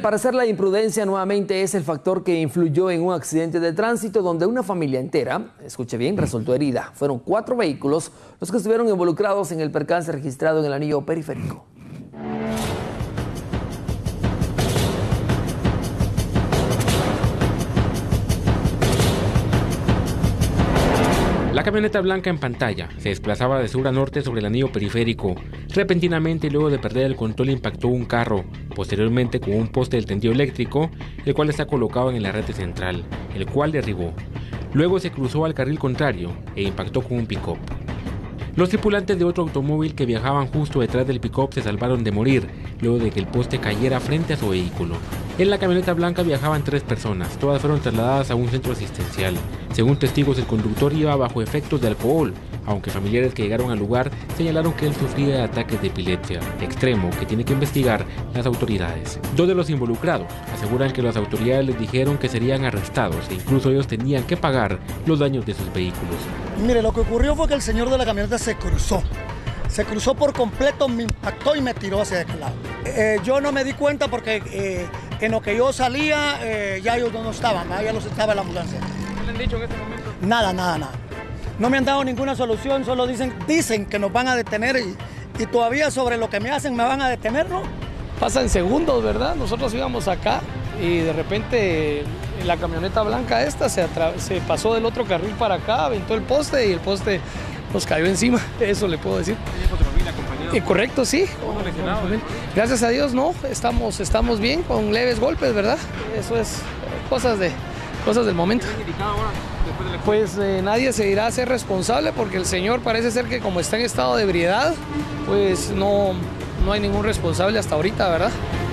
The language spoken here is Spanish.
parecer, la imprudencia nuevamente es el factor que influyó en un accidente de tránsito donde una familia entera, escuche bien, resultó herida. Fueron 4 vehículos los que estuvieron involucrados en el percance registrado en el anillo periférico. La camioneta blanca en pantalla se desplazaba de sur a norte sobre el anillo periférico. Repentinamente, luego de perder el control, impactó un carro, posteriormente con un poste del tendido eléctrico, el cual está colocado en el arrete central, el cual derribó. Luego se cruzó al carril contrario e impactó con un pick-up. Los tripulantes de otro automóvil que viajaban justo detrás del pick-up se salvaron de morir, luego de que el poste cayera frente a su vehículo. En la camioneta blanca viajaban 3 personas, todas fueron trasladadas a un centro asistencial. Según testigos, el conductor iba bajo efectos de alcohol, aunque familiares que llegaron al lugar señalaron que él sufría de ataques de epilepsia extremo que tiene que investigar las autoridades. 2 de los involucrados aseguran que las autoridades les dijeron que serían arrestados e incluso ellos tenían que pagar los daños de sus vehículos. Mire, lo que ocurrió fue que el señor de la camioneta se cruzó por completo, me impactó y me tiró hacia aquel lado. Yo no me di cuenta porque en lo que yo salía ya ellos no estaban, ya los estaba en la ambulancia. ¿Qué le han dicho en este momento? Nada. No me han dado ninguna solución, solo dicen que nos van a detener y todavía sobre lo que me hacen me van a detener, ¿no? Pasa en segundos, ¿verdad? Nosotros íbamos acá y de repente la camioneta blanca esta se pasó del otro carril para acá, aventó el poste y el poste nos cayó encima, eso le puedo decir. Correcto, sí. Gracias a Dios, no, estamos bien, con leves golpes, ¿verdad? Eso es cosas del momento. Pues nadie se irá a ser responsable porque el señor parece ser que como está en estado de ebriedad, pues no hay ningún responsable hasta ahorita, ¿verdad?